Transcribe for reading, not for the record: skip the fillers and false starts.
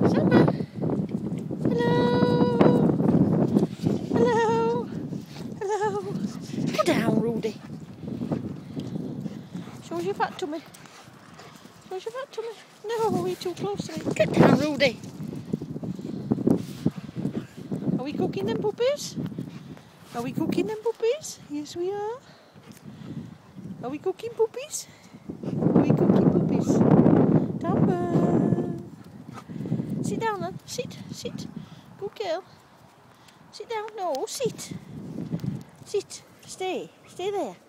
Samba. Hello. Hello. Hello. Go down, Rudi. Shows your fat tummy. Shows your fat tummy. No, we're too close to it. Get down, Rudi. Are we cooking them puppies? Are we cooking them puppies? Yes, we are. Are we cooking puppies? Are we cooking puppies? Samba. Sit down then. Sit. Sit. Good girl. Sit down. No, sit. Sit. Stay. Stay there.